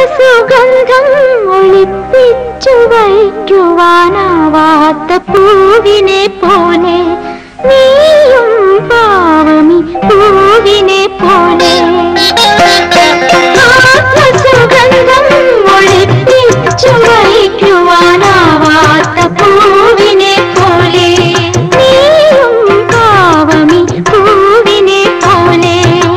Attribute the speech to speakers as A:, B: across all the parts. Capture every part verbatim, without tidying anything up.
A: സുഗന്ധം ഒളിപ്പിച്ചു വയ്ക്കുവാനാവാത്ത പൂവിനെ പോലെ നീയും പാവമി പൂവിനെ പോലെ സുഗന്ധം ഒളിപ്പിച്ചു വയ്ക്കുവാനാവാത്ത പൂവിനെ പോലെ നീയും പാവമി പൂവിനെ പോലെ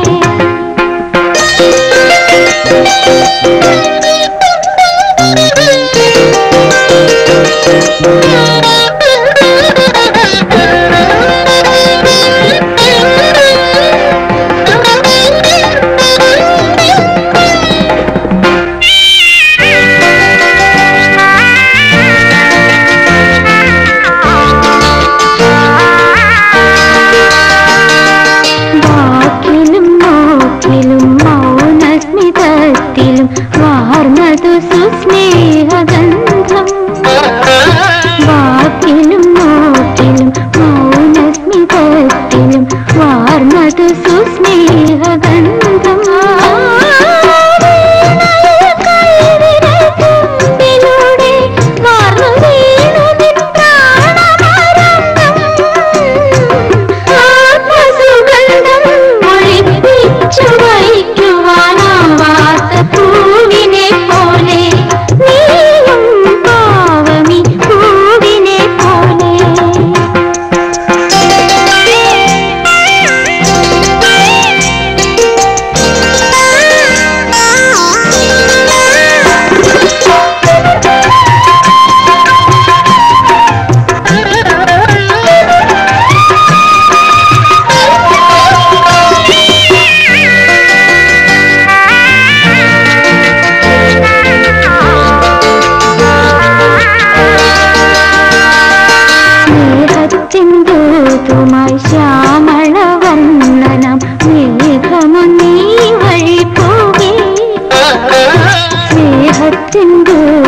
A: സുസ്നേഹഗന്ധം വാക്കിലും നോക്കിലും മൗനസ്മിതത്തിലും വാർന്നതു സുസ്നേഹഗന്ധം കൈവിരൽത്തുമ്പിലൂടെ വാർന്നു വീണു നിൻ പ്രാണമരന്തം ആത്മസുഗന്ധം ഒളിപ്പിച്ചു വയ്ക്കുവാനാവാത്ത പൂവിനെ പോലെ നീയും പാവമി പൂവിനെ പോലെ ുമായി ശ്യാമളവർണ്ണനം മേഘമൊന്നീ വഴി പോകേ സ്നേഹത്തിൻ